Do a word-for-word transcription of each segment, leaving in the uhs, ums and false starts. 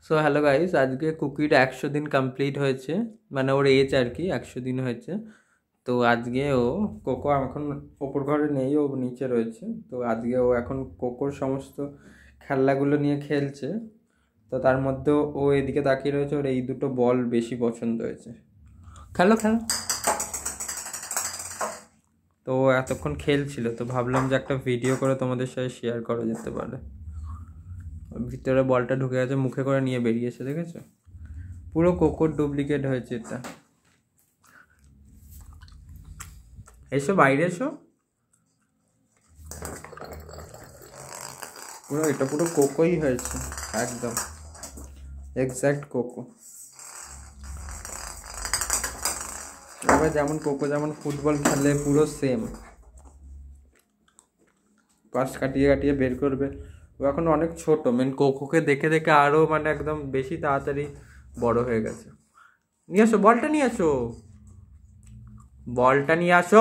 So hello guys, আজকে কুকির একশো দিন কমপ্লিট হয়েছে, মানে ওর এজ আর কি একশো দিন হয়েছে। তো আজকে ও কোকো এখন ওপর ঘরে নেই, ও নিচে রয়েছে। তো আজকে ও এখন কোকোর সমস্ত খেলনাগুলো নিয়ে খেলছে। তো তার মধ্যেও ও এদিকে তাকিয়ে রয়েছে, ওর এই দুটো বল বেশি পছন্দ হয়েছে। খেলো খেলো। তো ও এতক্ষণ খেলছিল, তো ভাবলাম যে একটা ভিডিও করে তোমাদের সাথে শেয়ার করা যেতে পারে। ভিতরে বলটা ঢুকে গেছে, মুখে করে নিয়ে বেরিয়েছে, দেখেছো? পুরো কোকোর ডুপ্লিকেট হয়েছে এটা। এসো বাইরে এসো। পুরো এটা পুরো কোকোই হয়েছে, একদম এক্স্যাক্ট কোকো। এবার যেমন কোকো যেমন ফুটবল খেলে পুরো সেম, পাশ কাটিয়ে কাটিয়ে বের করবে। ও এখন অনেক ছোট, মেন কোকোকে দেখে দেখে আরও মানে একদম বেশি তাড়াতাড়ি বড় হয়ে গেছে। নিয়ে আসো বলটা, নিয়ে আসো বলটা, নিয়ে আসো।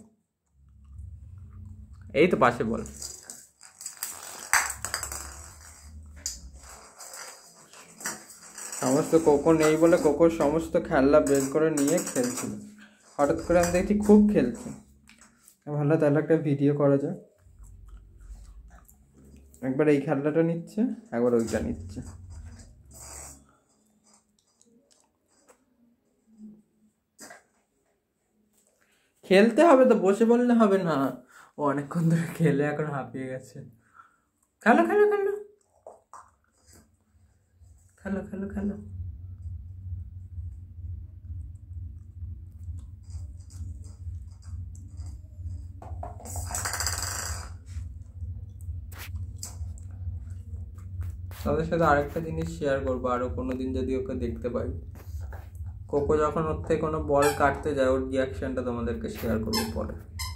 এই তো পাশে বল। সমস্ত কোকো নেই বলে কোকোর সমস্ত খেলনা বের করে নিয়ে খেলছিল। হঠাৎ করে আমি দেখছি খুব খেলছে, ভালো তাহলে একটা ভিডিও করা যায়। একবার এই খেলনাটা নিচ্ছে, একবার ওইটা নিচ্ছে। খেলতে হবে তো, বসে বললে হবে না। ও অনেকক্ষণ ধরে খেলে এখন হাঁপিয়ে গেছে। খেলো খেলো খেলো খেলো খেলো খেলো। তাদের সাথে আরেকটা জিনিস শেয়ার করবো, আরো কোনোদিন যদি ওকে দেখতে পাই। কোকো যখন ওর থেকে কোনো বল কাটতে যায়, ওর রিয়াকশনটা তোমাদেরকে শেয়ার করবো পরে।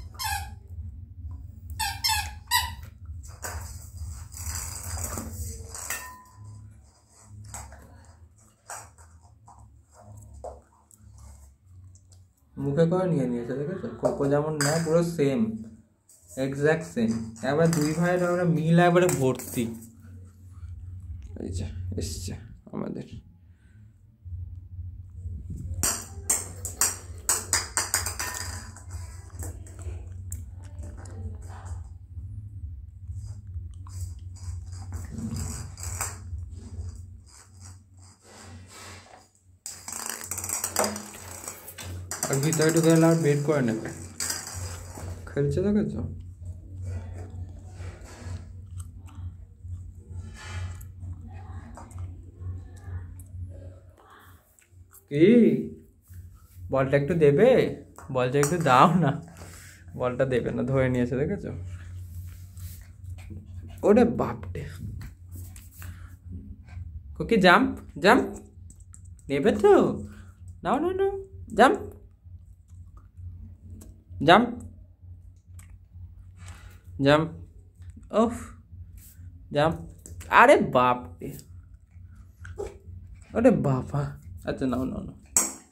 মুখে করে নিয়ে নিয়েছে, দেখেছো? কোকো যেমন নেয় পুরো সেম, এক্স্যাক্ট সেম। একবার দুই ভাইয়ের আমরা মিল একবারে ভর্তি। এই যে এসছে আমাদের। আর ভিতরে ঢুকে গেলে আর বের করে নেবে, খেলছে, দেখেছো? কি বলটা একটু দেবে? বলটা একটু দাও না। বলটা দেবে না, ধরে নিয়েছে, দেখেছো? ওরে বাপরে। কুকি জাম্প জাম্প, নেবে তো? নাও নাও নাও, জাম্প জাম্প জাম্প। ওফ, জাম্প। আরে বাপরে, ওরে বাবা। আচ্ছা নাও নাও নাও।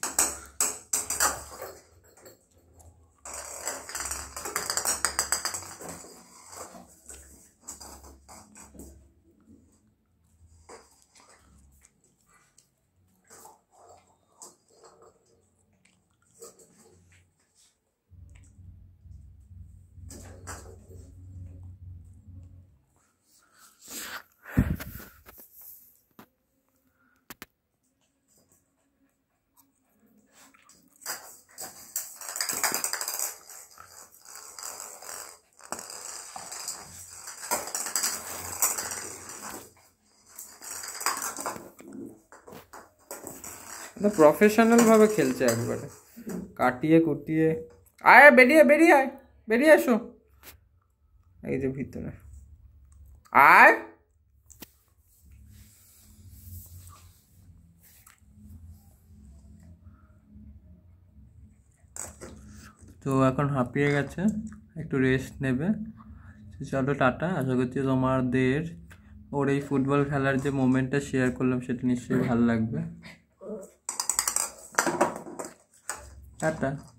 প্রফেশনাল ভাবে খেলছে একবারে, কাটিয়ে কুটিয়ে। আয় বেরিয়ে বেরিয়ে আয়, বেরিয়ে এসো। এই যে ভিতরে আয়। তো এখন হাঁপিয়ে গেছে, একটু রেস্ট নেবে। চলো টাটা। আশা করছি তোমাদের ওর এই ফুটবল খেলার যে মোমেন্টটা শেয়ার করলাম সেটা নিশ্চয়ই ভালো লাগবে। টাটা।